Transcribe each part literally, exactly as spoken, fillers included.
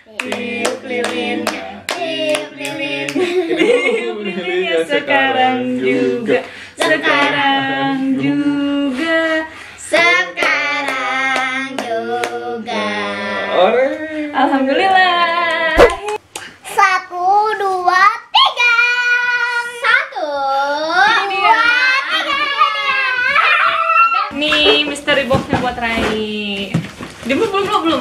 Tiup lilin, tiup lilin, tiup lilin ya sekarang juga, sekarang juga, sekarang juga. Alhamdulillah. Satu, dua, tiga. Satu, dua, tiga. Nih mystery boxnya buat Rai. Dia belum belum belum.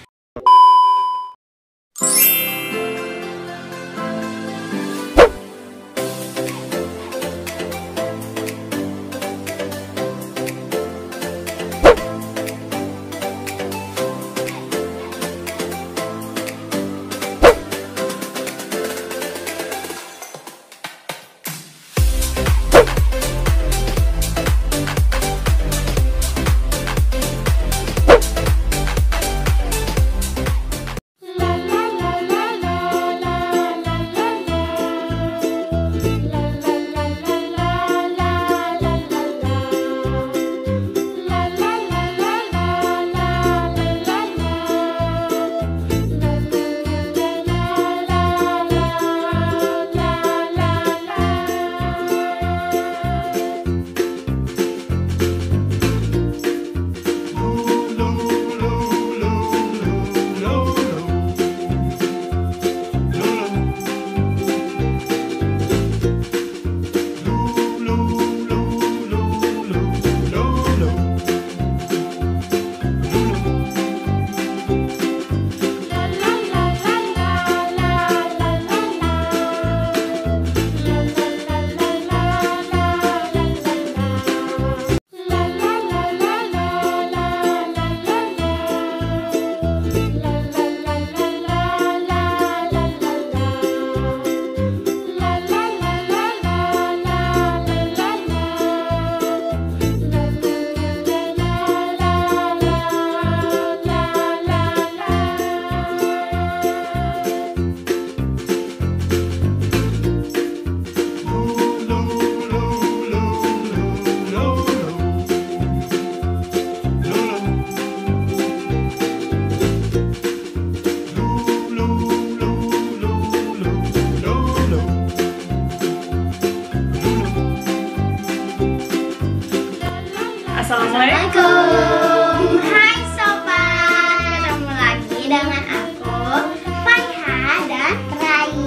Assalamualaikum. Hai sobat, ketemu lagi dengan aku Faiha dan Rai.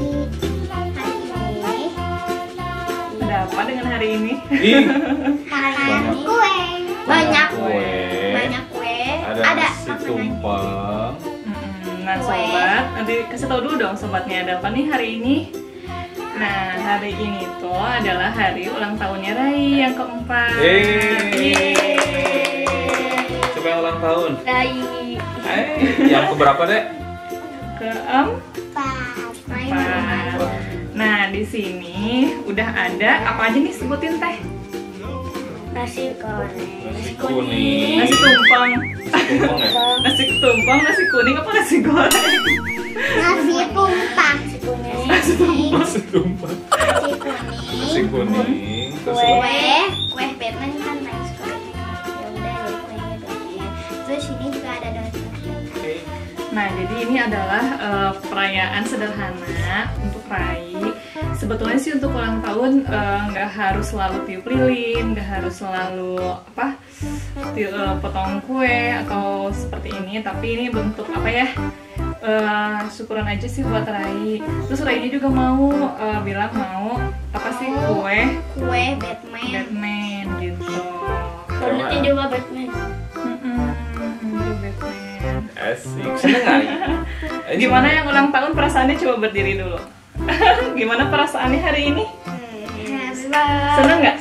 Hari ini Ada apa dengan hari ini? banyak kue, banyak kue, banyak kue. Ada, Ada nasi tumpeng. Mm-mm. Nah sobat, nanti kasih tahu dulu dong sobatnya ada apa nih hari ini. Nah hari ini tuh adalah hari ulang tahunnya Rai yang keempat. Yeay. Siapa yang ulang tahun? Rai Eh, yang keberapa dek? Empat. Keempat. Nah di sini udah ada apa aja nih, sebutin teh. Nasi goreng, Nasi kuning. Nasi tumpeng. Tumpeng ya? Nasi tumpeng, nasi kuning apa nasi goreng? nasi tumpang, nasi kuning, Nasi tumpeng. Nasi tumpeng. nasi kuning, Nasi kuning. Terus kue, apa? kue Batman kan nice kue. Ya udah ya kuenya Batman. Terus ini juga ada donat. Oke. Nah, jadi ini adalah uh, perayaan sederhana untuk Rai. Sebetulnya sih untuk ulang tahun nggak uh, harus selalu tiup lilin, nggak harus selalu apa tiup, uh, potong kue atau seperti ini. Tapi ini bentuk apa ya? Uh, syukuran aja sih buat Rai. Terus Rai juga mau uh, bilang mau apa sih kue Kue Batman. Batman gitu. Donatnya juga Batman. Mm-mm, itu Batman. Asik. Seneng nggak? Eh, Gimana seneng. yang ulang tahun perasaannya, coba berdiri dulu. Gimana perasaannya hari ini? Seneng nggak?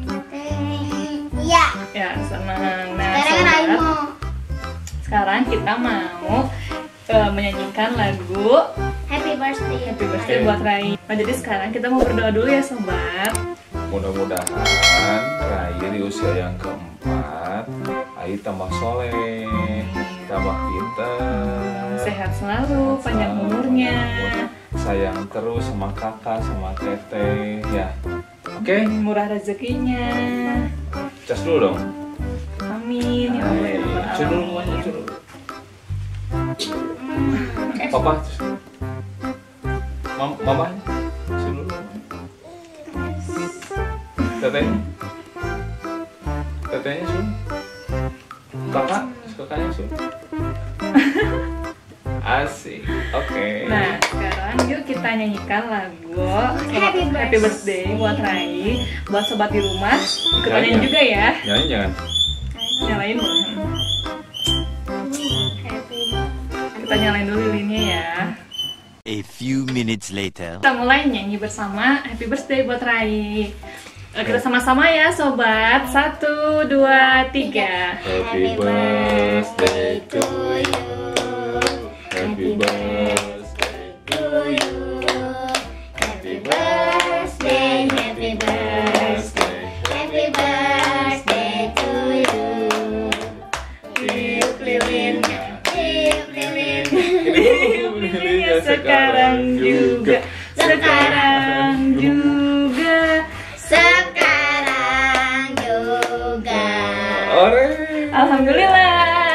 Iya. Ya seneng. Nah, Sekarang Rai sobat, mau sekarang kita mau uh, menyanyikan lagu Happy Birthday. Happy Birthday buat Rai. Nah jadi sekarang kita mau berdoa dulu ya sobat. Mudah-mudahan Rai di usia yang keempat, Ai tambah soleh, tambah pintar, Sehat selalu, panjang umurnya. sayang terus sama kakak, sama teteh, ya. Oke, Murah rezekinya. cas dulu dong. Amin ya Allah ya Rabbal Cus dulu, Alamin. cus dulu. Hmm, Papa. Mam Mama. Sini dulu. Tetenya. Tetenya Sun. Kakak, kakaknya Sun. Asik. Oke. Okay. Nah, sekarang yuk kita nyanyikan lagu Happy Happy Birthday buat Rai. Buat sobat di rumah, ikutan nyanyi juga ya. Nyanyi jangan. Nyalain boleh. Happy Kita nyalain dulu lilinnya ya. A few minutes later. Kita mulai nyanyi bersama Happy Birthday buat Rai. Eh, Kita sama-sama ya sobat. Satu, dua, tiga. Happy birthday to you. Happy birthday to you. Happy birthday, happy birthday, happy birthday to you. Tiup lilinnya, tiup lilinnya. Lilinnya sekarang juga, sekarang juga. Sekarang juga. Ore. Alhamdulillah.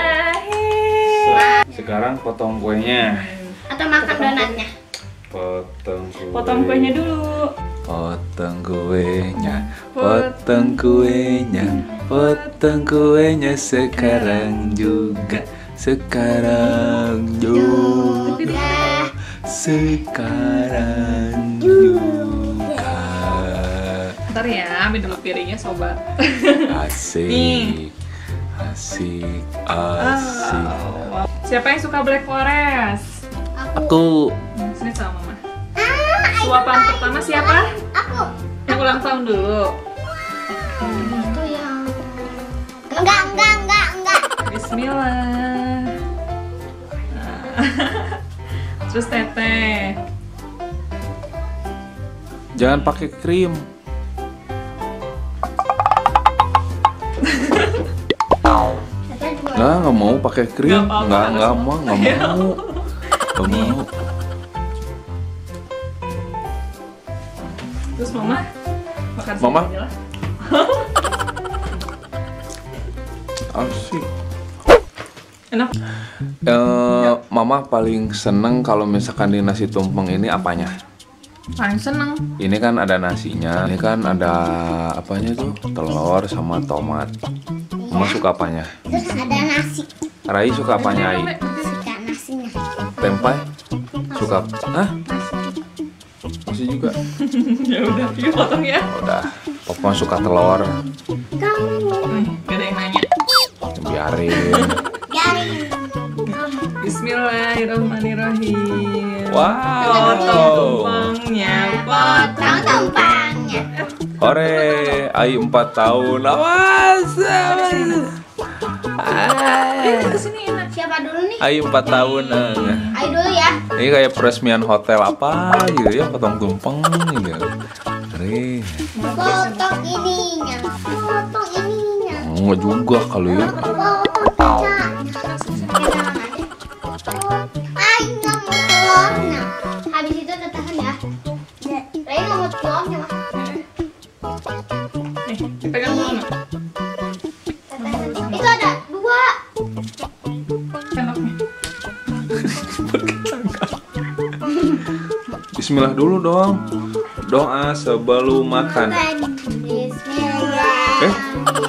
Sekarang potong kuenya. Atau makan donatnya. Potong kue. Potong kuenya dulu. Potong kuenya. Potong kuenya. Potong kuenya sekarang juga. Sekarang juga. Sekarang juga. Ntar ya, ambil dulu piringnya sobat. Asik. Asik. Asik. Wow. Siapa yang suka Black Forest? Aku. Sini sama mama. Suapan pertama siapa? Aku. Yang ulang tahun dulu. Itu yang enggak enggak enggak enggak. Bismillah. Nah. Terus Teteh. Jangan pakai krim. Nggak, nggak mau pakai krim. Nggak apa-apa, Nggak, nggak harus mau, nggak mau. Nggak mau. Terus mama makan Mama? sini aja lah. Asik. Enak. Eh, Mama paling seneng kalau misalkan di nasi tumpeng ini apanya? Paling seneng. Ini kan ada nasinya, ini kan ada apanya tuh? Telur sama tomat. Mama suka apanya? Terus ada nasi. Rai suka apanya, Ai? Suka nasinya. Tempe? Suka? Hah? Masih juga? Ya udah, yuk potong ya. Udah, Papa suka telur. Kamu. Nih, gak ada yang nanya. Biarin. Garing. Bismillahirrahmanirrahim. Wow. Tumpengnya Potong tumpangnya. Ore, Ai empat tahun. Awas. Eh, kesini enak. Siapa dulu nih? Ai empat tahun. Ayo dulu ya. Ini kayak peresmian hotel apa gitu ya, potong tumpeng gitu. Ore. Potong ininya. Potong ininya. Enggak juga kali ya. Potong pizza. Ay, nggak mau telurnya. Habis itu tetahan ya. Ray nggak mau telurnya. Mas. Nih, pegang dulu Mak. Itu ada dua. Enaknya. Bismillah dulu dong. Doa sebelum makan. Bismillah. Eh?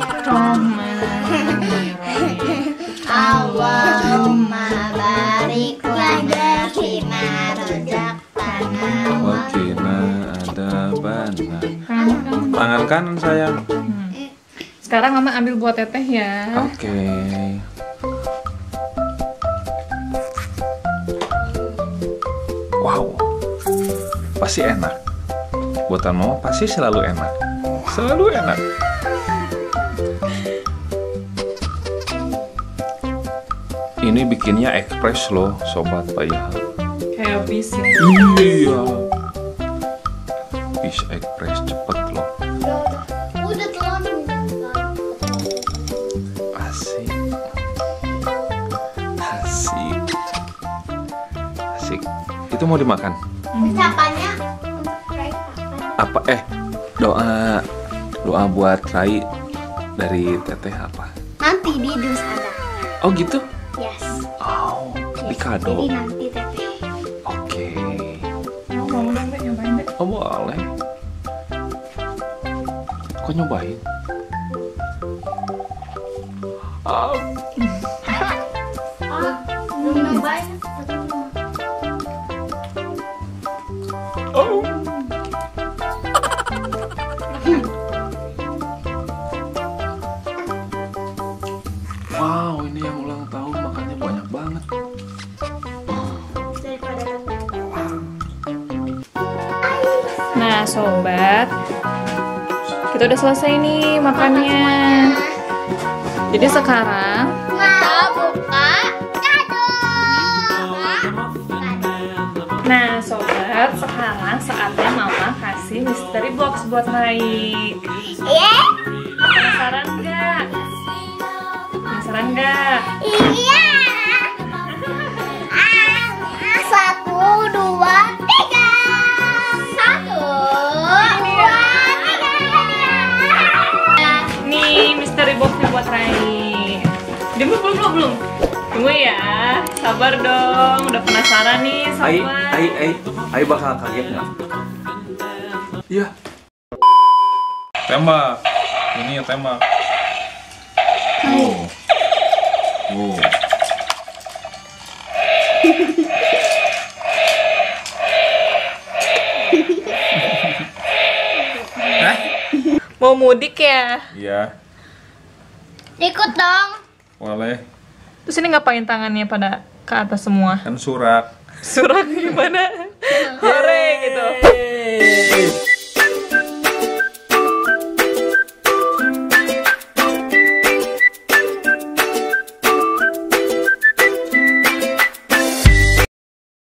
Allahumma barik lana fima razaqtana wa Wakina ada bana. Tangan kanan sayang. Sekarang mama ambil buat Teteh ya. Oke. Wow. Pasti enak. Buatan mama pasti selalu enak. Selalu enak. Ini bikinnya ekspres loh, sobat Pak Ilham. Kayak bis ya. Iya. Bisa ekspres cepet loh. udah telurnya. Asik. Asik. Asik. Itu mau dimakan? Ucapannya untuk Ray kapan? Apa eh doa doa buat Rai dari Teteh apa? Nanti di dus ada. Oh gitu? Yes. Oh, di Yes. kado. Jadi nanti teteh. nyobain? Ah, Belum nyobain. oh. Wow, ini yang ulang tahun makannya banyak banget. Daripada Nah, sobat, kita udah selesai nih makannya. Jadi sekarang mau buka kado. Nah, sobat, sekarang saatnya Mama kasih mystery box buat Rai. Iya. Penasaran nggak? Penasaran nggak? Iya. Ah, satu, dua, tiga. Satu, dua, tiga. Nih, mystery boxnya buat Rai. Dia belum, belum, belum, belum. Tunggu ya, sabar dong. Udah penasaran nih, Ai, sobat. ai, ai, ai bakal kaget nggak? Iya. Tembak. Ini ya tembak. Oh. Oh. Hah? Mau mudik ya? Iya, Ikut dong. boleh. Terus ini ngapain tangannya pada ke atas semua? Kan surak. Surat gimana? Hore gitu. Yeay.